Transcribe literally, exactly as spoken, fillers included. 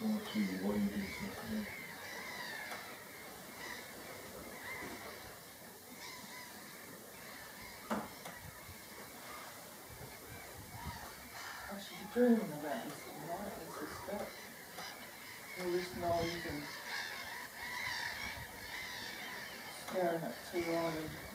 Going through the wages and stuff. I should be dreaming about this tonight, I suspect. All this noise and staring at two eyes.